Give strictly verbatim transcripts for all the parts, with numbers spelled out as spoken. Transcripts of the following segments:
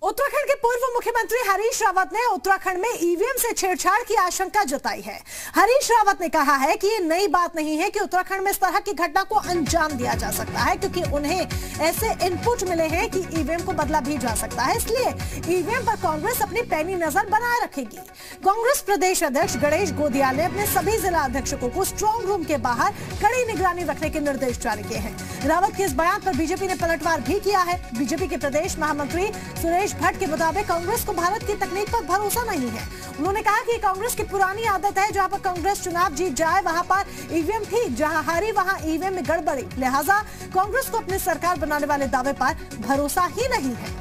उत्तराखंड के पूर्व मुख्यमंत्री हरीश रावत ने उत्तराखंड में ईवीएम से छेड़छाड़ की आशंका जताई है। हरीश रावत ने कहा है कि ये नई बात नहीं है कि उत्तराखंड में इस तरह की घटना को अंजाम दिया जा सकता है, क्योंकि उन्हें ऐसे इनपुट मिले हैं कि ईवीएम को बदला भी जा सकता है। इसलिए ईवीएम पर कांग्रेस अपनी पैनी नजर बनाए रखेगी। कांग्रेस प्रदेश अध्यक्ष गणेश गोदिया ने अपने सभी जिला अध्यक्षों को स्ट्रॉन्ग रूम के बाहर कड़ी निगरानी रखने के निर्देश जारी किए हैं। रावत के इस बयान पर बीजेपी ने पलटवार भी किया है। बीजेपी के प्रदेश महामंत्री सुरेश भट्ट के मुताबिक कांग्रेस को भारत की तकनीक पर भरोसा नहीं है। उन्होंने कहा कि कांग्रेस की पुरानी आदत है, जहां पर कांग्रेस चुनाव जीत जाए वहां पर ईवीएम ठीक, जहां हारी वहां ईवीएम में गड़बड़ी। लिहाजा कांग्रेस को अपनी सरकार बनाने वाले दावे पर भरोसा ही नहीं है।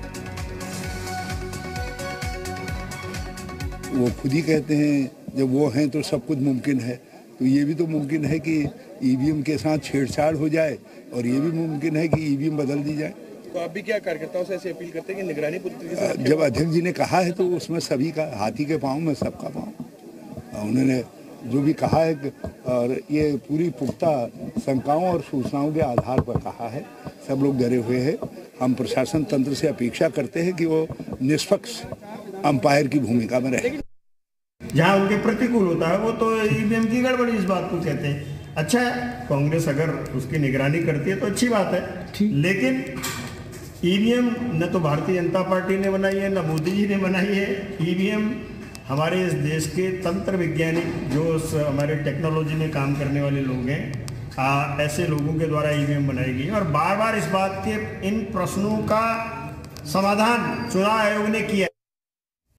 वो खुद ही कहते हैं जब वो हैं तो सब कुछ मुमकिन है, तो ये भी तो मुमकिन है कि ईवीएम के साथ छेड़छाड़ हो जाए और ये भी मुमकिन है कि ईवीएम बदल दी जाए। तो आप भी क्या कार्यकर्ताओं से ऐसे अपील करते हैं कि निगरानी पूरी तरीके से? जब अध्यक्ष जी ने कहा है तो उसमें सभी का, हाथी के पाँव में सबका पाँव, उन्होंने जो भी कहा है और ये पूरी पुख्ता शंकाओं और सूचनाओं के आधार पर कहा है। सब लोग डरे हुए हैं। हम प्रशासन तंत्र से अपेक्षा करते हैं कि वो निष्पक्ष अंपायर की भूमिका में रहे। जहाँ उनके प्रतिकूल होता है वो तो ईवीएम की गड़बड़ी इस बात को कहते हैं। अच्छा है, कांग्रेस अगर उसकी निगरानी करती है तो अच्छी बात है, लेकिन ईवीएम न तो भारतीय जनता पार्टी ने बनाई है, न मोदी जी ने बनाई है। ईवीएम हमारे इस देश के तंत्र वैज्ञानिक, जो हमारे टेक्नोलॉजी में काम करने वाले लोग हैं, आ, ऐसे लोगों के द्वारा ईवीएम बनाई गई। और बार बार इस बात के, इन प्रश्नों का समाधान चुनाव आयोग ने किया।